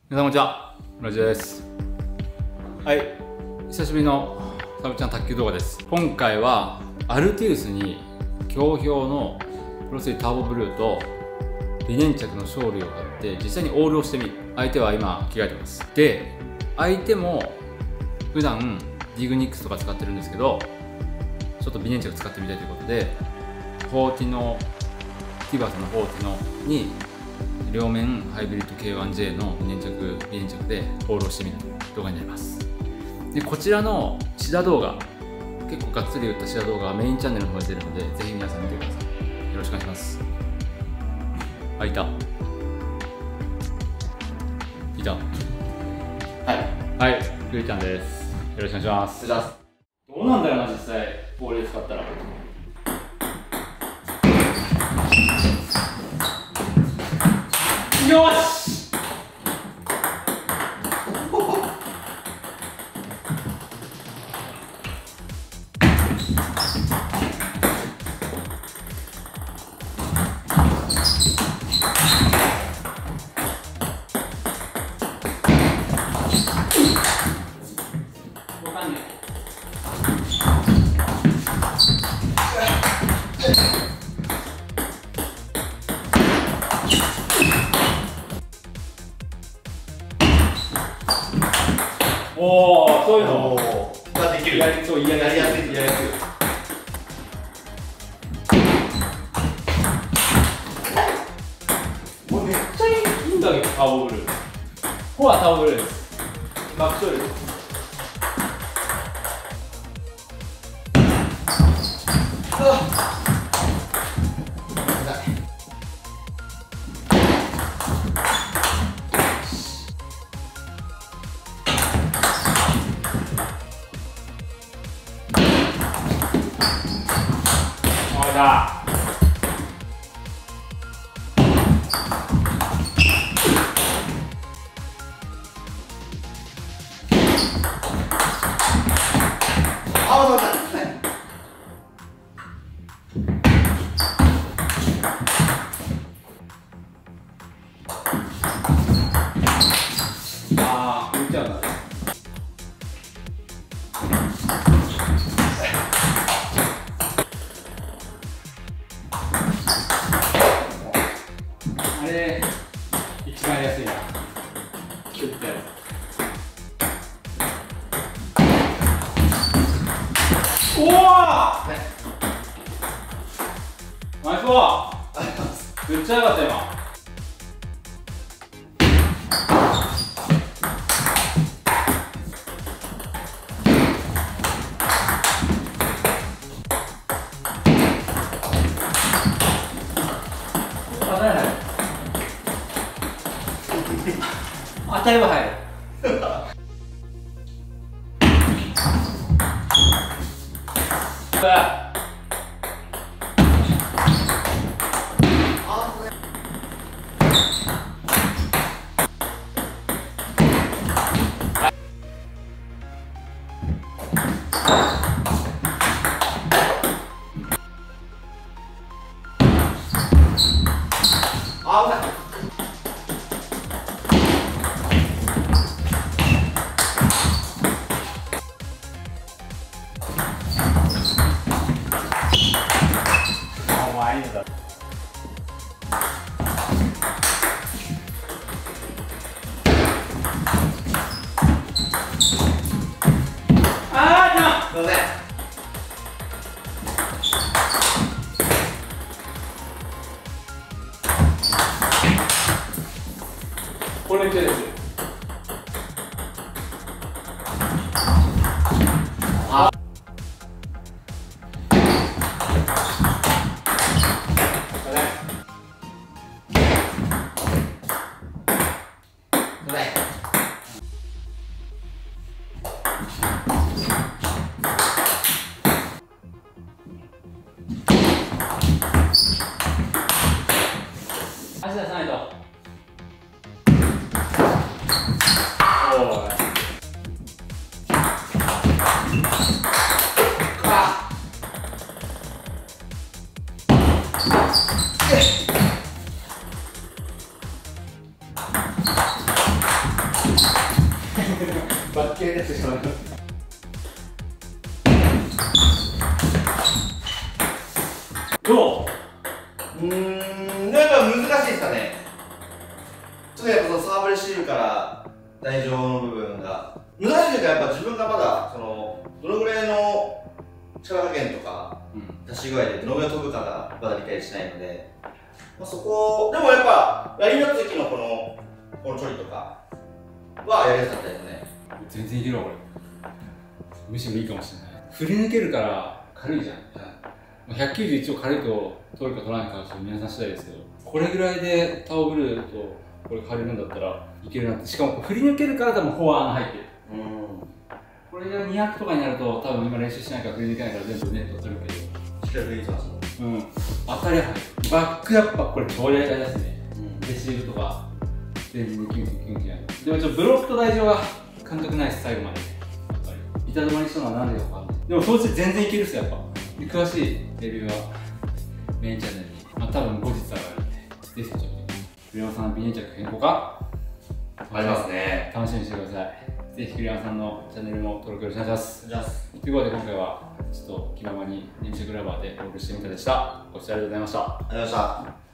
皆さんこんにちは、ラジオです。はい、久しぶりのサブちゃん卓球動画です。今回はアルティウスに強評のプロスリーターボブルーとリネン着の勝利を買って実際にオールをしてみる。相手は今着替えてます。で、相手も普段ディグニックスとか使ってるんですけど、ちょっとリネン着使ってみたいということで、フォーティノティバスのフォーティノに両面ハイブリッド K1J のリネン着でオールをしてみる動画になります。で、こちらのシダ動画、結構がっつり打ったシダ動画はメインチャンネルの方に出るので、ぜひ皆さん見てください。よろしくお願いします。あ、いた。いた。はい、ゆりちゃんです。よろしくお願いします。どうなんだよな、実際、ボールで使ったら。よしわかんねえ。おお、そういうのができる。 やりそう、やりやすい。もうめっちゃいいんだけど、タオブル。フォアタオブルです。バックトイレです。あれ一番安いな。キュッてやる。おお、ナイスボール。めっちゃ良かった今。当たれば入る。これめっちゃです。足出さないと。 切れてってしまいます。 どう？ なんか難しいですかね。ちょっとやっぱそのサーブレシーブから台上の部分が難しいというか、やっぱ自分がまだそのどのぐらいの力加減とか出し具合でどのぐらい飛ぶかがまだ理解しないので、まあ、そこでもやっぱラインになった時のこの処理とかはやりやすかったですね。 全然いけるわこれ。むしろいいかもしれない。振り抜けるから軽いじゃん。191を軽いと取るか取らないかは皆さん次第ですけど、これぐらいでタオブルーとこれ借りるんだったらいけるなって。しかも振り抜けるから多分フォアが入ってる。これが200とかになると多分今練習しないから振り抜けないから全部ネット取るけど、 しっかり振り抜きます。 当たりは入る。バックやっぱこれ超やりたいですね。レシーブとか全然キュンキュンキュンキュン。でもちょっとブロックと台上は感覚ないです、最後まで。やっぱり板止まりしたのは何でかわかんない。でもそのうち全然いけるっすよ、やっぱ。で詳しいレビューはメインチャンネルに、多分後日上がるんで、ぜひちょっと栗山さんのビニ着変更かありますね。 楽しみにしてください。ぜひ栗山さんのチャンネルも登録よろしくお願いします。 お願いします。 ということで今回はちょっと気ままに練習グラバーでロールしてみたでした。ご視聴ありがとうございました。 ありがとうございました。